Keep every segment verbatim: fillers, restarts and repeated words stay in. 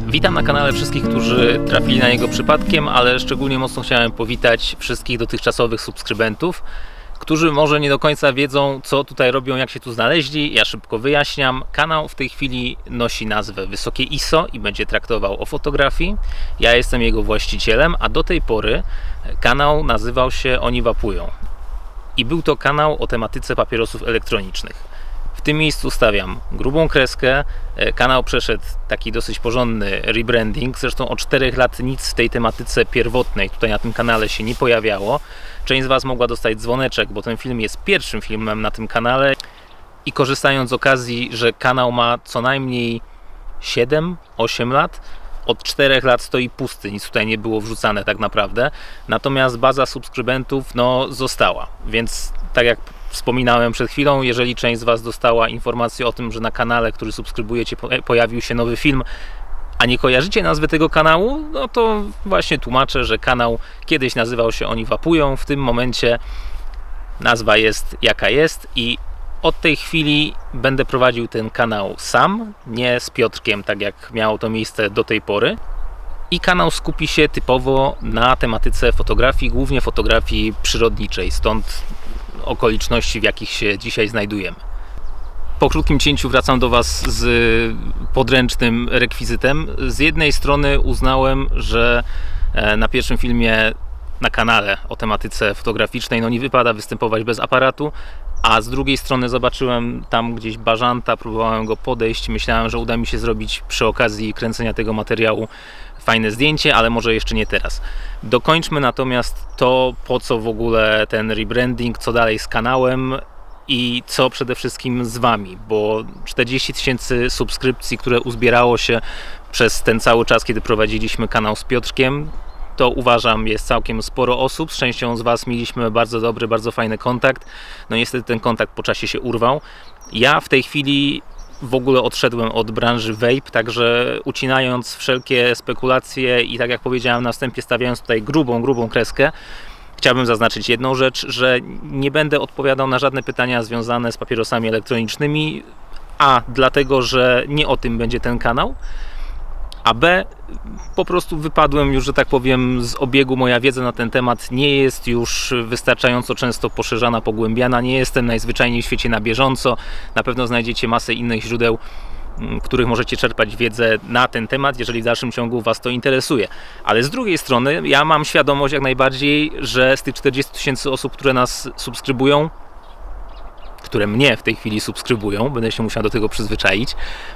Witam na kanale wszystkich, którzy trafili na niego przypadkiem, ale szczególnie mocno chciałem powitać wszystkich dotychczasowych subskrybentów, którzy może nie do końca wiedzą, co tutaj robią, jak się tu znaleźli. Ja szybko wyjaśniam. Kanał w tej chwili nosi nazwę Wysokie I S O i będzie traktował o fotografii. Ja jestem jego właścicielem, a do tej pory kanał nazywał się Oni Wapują. I był to kanał o tematyce papierosów elektronicznych. W tym miejscu stawiam grubą kreskę. Kanał przeszedł taki dosyć porządny rebranding. Zresztą od czterech lat nic w tej tematyce pierwotnej tutaj na tym kanale się nie pojawiało. Część z Was mogła dostać dzwoneczek, bo ten film jest pierwszym filmem na tym kanale. I korzystając z okazji, że kanał ma co najmniej siedem osiem lat, od czterech lat stoi pusty, nic tutaj nie było wrzucane tak naprawdę. Natomiast baza subskrybentów no, została, więc tak jak wspominałem przed chwilą, jeżeli część z Was dostała informację o tym, że na kanale, który subskrybujecie, pojawił się nowy film, a nie kojarzycie nazwy tego kanału, no to właśnie tłumaczę, że kanał kiedyś nazywał się Oni Wapują, w tym momencie nazwa jest jaka jest i od tej chwili będę prowadził ten kanał sam, nie z Piotrkiem, tak jak miało to miejsce do tej pory. I kanał skupi się typowo na tematyce fotografii, głównie fotografii przyrodniczej, stąd okoliczności, w jakich się dzisiaj znajdujemy. Po krótkim cięciu wracam do Was z podręcznym rekwizytem. Z jednej strony uznałem, że na pierwszym filmie na kanale o tematyce fotograficznej no nie wypada występować bez aparatu, a z drugiej strony zobaczyłem tam gdzieś bażanta, próbowałem go podejść, myślałem, że uda mi się zrobić przy okazji kręcenia tego materiału fajne zdjęcie, ale może jeszcze nie teraz. Dokończmy natomiast to, po co w ogóle ten rebranding, co dalej z kanałem i co przede wszystkim z Wami, bo czterdzieści tysięcy subskrypcji, które uzbierało się przez ten cały czas, kiedy prowadziliśmy kanał z Piotrkiem, to uważam jest całkiem sporo osób. Z częścią z Was mieliśmy bardzo dobry, bardzo fajny kontakt. No niestety ten kontakt po czasie się urwał. Ja w tej chwili w ogóle odszedłem od branży vape, także ucinając wszelkie spekulacje i tak jak powiedziałem na wstępie, stawiając tutaj grubą, grubą kreskę, chciałbym zaznaczyć jedną rzecz, że nie będę odpowiadał na żadne pytania związane z papierosami elektronicznymi, a dlatego, że nie o tym będzie ten kanał, a B, po prostu wypadłem już, że tak powiem, z obiegu. Moja wiedza na ten temat nie jest już wystarczająco często poszerzana, pogłębiana. Nie jestem najzwyczajniej w świecie na bieżąco. Na pewno znajdziecie masę innych źródeł, w których możecie czerpać wiedzę na ten temat, jeżeli w dalszym ciągu Was to interesuje. Ale z drugiej strony ja mam świadomość jak najbardziej, że z tych czterdziestu tysięcy osób, które nas subskrybują, które mnie w tej chwili subskrybują, będę się musiał do tego przyzwyczaić,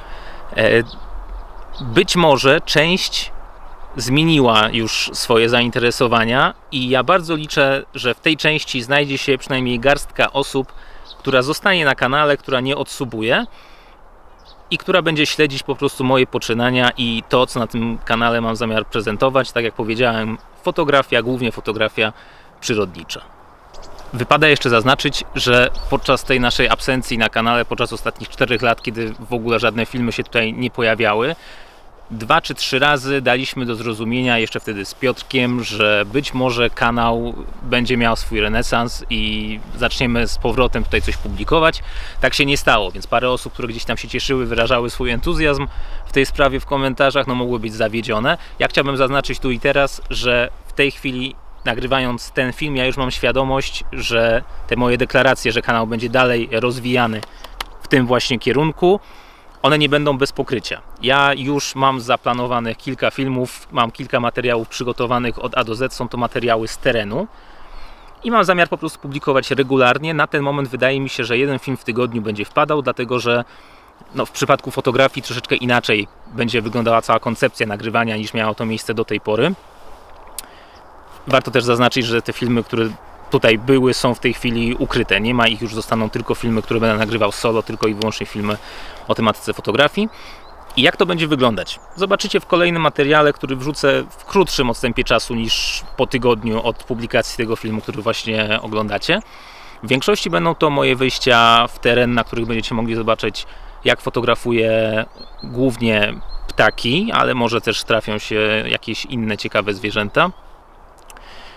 być może część zmieniła już swoje zainteresowania i ja bardzo liczę, że w tej części znajdzie się przynajmniej garstka osób, która zostanie na kanale, która nie odsubuje i która będzie śledzić po prostu moje poczynania i to, co na tym kanale mam zamiar prezentować. Tak jak powiedziałem, fotografia, głównie fotografia przyrodnicza. Wypada jeszcze zaznaczyć, że podczas tej naszej absencji na kanale, podczas ostatnich czterech lat, kiedy w ogóle żadne filmy się tutaj nie pojawiały, dwa czy trzy razy daliśmy do zrozumienia, jeszcze wtedy z Piotrkiem, że być może kanał będzie miał swój renesans i zaczniemy z powrotem tutaj coś publikować. Tak się nie stało, więc parę osób, które gdzieś tam się cieszyły, wyrażały swój entuzjazm w tej sprawie w komentarzach, no mogły być zawiedzione. Ja chciałbym zaznaczyć tu i teraz, że w tej chwili, nagrywając ten film, ja już mam świadomość, że te moje deklaracje, że kanał będzie dalej rozwijany w tym właśnie kierunku, one nie będą bez pokrycia. Ja już mam zaplanowanych kilka filmów, mam kilka materiałów przygotowanych od A do Z, są to materiały z terenu i mam zamiar po prostu publikować regularnie. Na ten moment wydaje mi się, że jeden film w tygodniu będzie wpadał, dlatego że no, w przypadku fotografii troszeczkę inaczej będzie wyglądała cała koncepcja nagrywania niż miało to miejsce do tej pory. Warto też zaznaczyć, że te filmy, które tutaj były, są w tej chwili ukryte. Nie ma ich już, zostaną tylko filmy, które będę nagrywał solo, tylko i wyłącznie filmy o tematyce fotografii. I jak to będzie wyglądać? Zobaczycie w kolejnym materiale, który wrzucę w krótszym odstępie czasu niż po tygodniu od publikacji tego filmu, który właśnie oglądacie. W większości będą to moje wyjścia w teren, na których będziecie mogli zobaczyć, jak fotografuję głównie ptaki, ale może też trafią się jakieś inne ciekawe zwierzęta.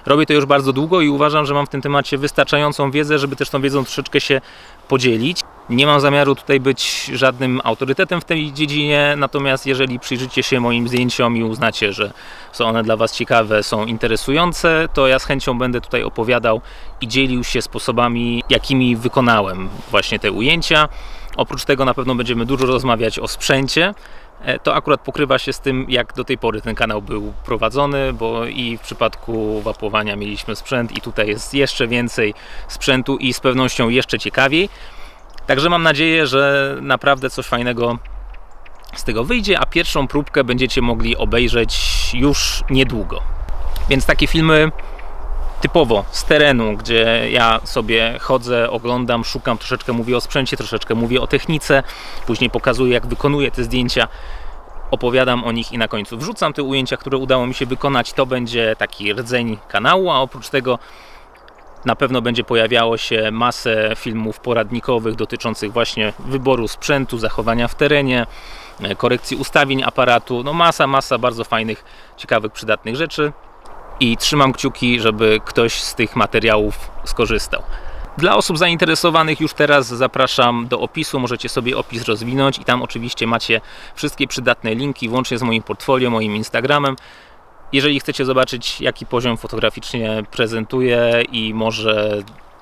Robię to już bardzo długo i uważam, że mam w tym temacie wystarczającą wiedzę, żeby też tą wiedzą troszeczkę się podzielić. Nie mam zamiaru tutaj być żadnym autorytetem w tej dziedzinie, natomiast jeżeli przyjrzycie się moim zdjęciom i uznacie, że są one dla Was ciekawe, są interesujące, to ja z chęcią będę tutaj opowiadał i dzielił się sposobami, jakimi wykonałem właśnie te ujęcia. Oprócz tego na pewno będziemy dużo rozmawiać o sprzęcie. To akurat pokrywa się z tym, jak do tej pory ten kanał był prowadzony, bo i w przypadku wapłowania mieliśmy sprzęt i tutaj jest jeszcze więcej sprzętu i z pewnością jeszcze ciekawiej. Także mam nadzieję, że naprawdę coś fajnego z tego wyjdzie, a pierwszą próbkę będziecie mogli obejrzeć już niedługo. Więc takie filmy typowo z terenu, gdzie ja sobie chodzę, oglądam, szukam, troszeczkę mówię o sprzęcie, troszeczkę mówię o technice, później pokazuję, jak wykonuję te zdjęcia, opowiadam o nich i na końcu wrzucam te ujęcia, które udało mi się wykonać. To będzie taki rdzeń kanału, a oprócz tego na pewno będzie pojawiało się masę filmów poradnikowych dotyczących właśnie wyboru sprzętu, zachowania w terenie, korekcji ustawień aparatu. No masa, masa bardzo fajnych, ciekawych, przydatnych rzeczy. I trzymam kciuki, żeby ktoś z tych materiałów skorzystał. Dla osób zainteresowanych już teraz zapraszam do opisu, możecie sobie opis rozwinąć i tam oczywiście macie wszystkie przydatne linki, włącznie z moim portfolio, moim Instagramem. Jeżeli chcecie zobaczyć, jaki poziom fotograficznie prezentuję i może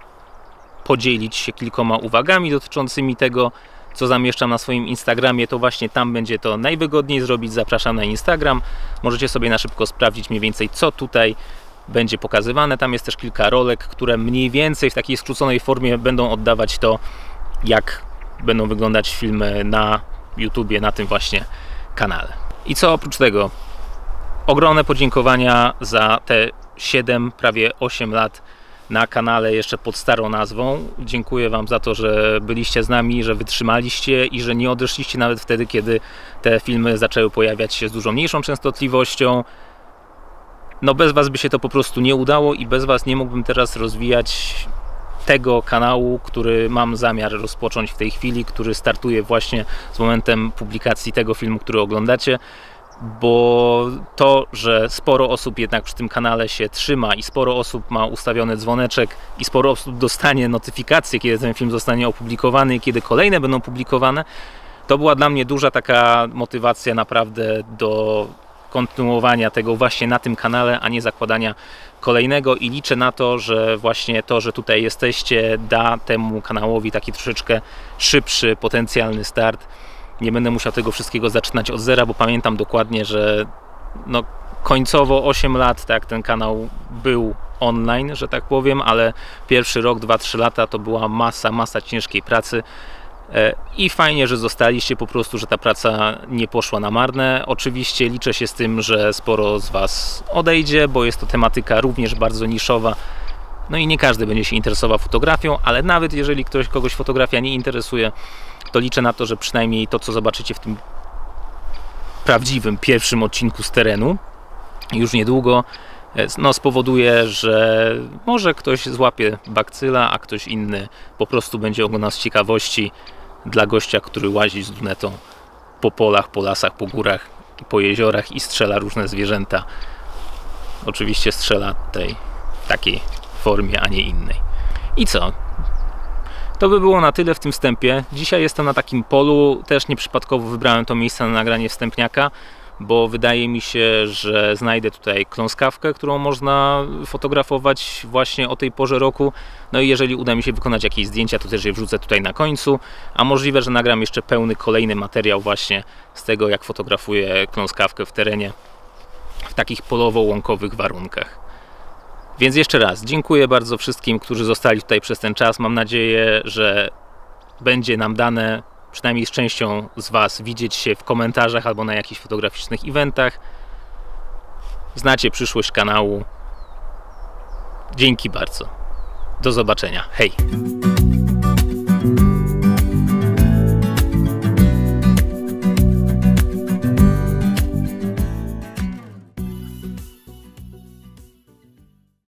podzielić się kilkoma uwagami dotyczącymi tego, co zamieszczam na swoim Instagramie, to właśnie tam będzie to najwygodniej zrobić. Zapraszam na Instagram. Możecie sobie na szybko sprawdzić mniej więcej, co tutaj będzie pokazywane. Tam jest też kilka rolek, które mniej więcej w takiej skróconej formie będą oddawać to, jak będą wyglądać filmy na YouTubie, na tym właśnie kanale. I co oprócz tego? Ogromne podziękowania za te siedem, prawie osiem lat na kanale jeszcze pod starą nazwą. Dziękuję Wam za to, że byliście z nami, że wytrzymaliście i że nie odeszliście nawet wtedy, kiedy te filmy zaczęły pojawiać się z dużo mniejszą częstotliwością. No bez Was by się to po prostu nie udało i bez Was nie mógłbym teraz rozwijać tego kanału, który mam zamiar rozpocząć w tej chwili, który startuje właśnie z momentem publikacji tego filmu, który oglądacie. Bo to, że sporo osób jednak przy tym kanale się trzyma i sporo osób ma ustawiony dzwoneczek i sporo osób dostanie notyfikację, kiedy ten film zostanie opublikowany i kiedy kolejne będą publikowane, to była dla mnie duża taka motywacja naprawdę do kontynuowania tego właśnie na tym kanale, a nie zakładania kolejnego i liczę na to, że właśnie to, że tutaj jesteście, da temu kanałowi taki troszeczkę szybszy, potencjalny start. Nie będę musiał tego wszystkiego zaczynać od zera, bo pamiętam dokładnie, że no końcowo osiem lat tak ten kanał był online, że tak powiem, ale pierwszy rok, dwa trzy lata to była masa, masa ciężkiej pracy i fajnie, że zostaliście po prostu, że ta praca nie poszła na marne. Oczywiście liczę się z tym, że sporo z Was odejdzie, bo jest to tematyka również bardzo niszowa. No i nie każdy będzie się interesował fotografią, ale nawet jeżeli ktoś, kogoś fotografia nie interesuje, to liczę na to, że przynajmniej to, co zobaczycie w tym prawdziwym pierwszym odcinku z terenu już niedługo, no, spowoduje, że może ktoś złapie bakcyla, a ktoś inny po prostu będzie oglądał z ciekawości dla gościa, który łazi z lunetą po polach, po lasach, po górach, po jeziorach i strzela różne zwierzęta. Oczywiście strzela tej w takiej formie, a nie innej. I co? To by było na tyle w tym wstępie. Dzisiaj jestem na takim polu, też nieprzypadkowo wybrałem to miejsce na nagranie wstępniaka, bo wydaje mi się, że znajdę tutaj kląskawkę, którą można fotografować właśnie o tej porze roku. No i jeżeli uda mi się wykonać jakieś zdjęcia, to też je wrzucę tutaj na końcu, a możliwe, że nagram jeszcze pełny kolejny materiał właśnie z tego, jak fotografuję kląskawkę w terenie w takich polowo-łąkowych warunkach. Więc jeszcze raz dziękuję bardzo wszystkim, którzy zostali tutaj przez ten czas. Mam nadzieję, że będzie nam dane, przynajmniej z częścią z Was, widzieć się w komentarzach albo na jakichś fotograficznych eventach. Znacie przyszłość kanału. Dzięki bardzo. Do zobaczenia. Hej!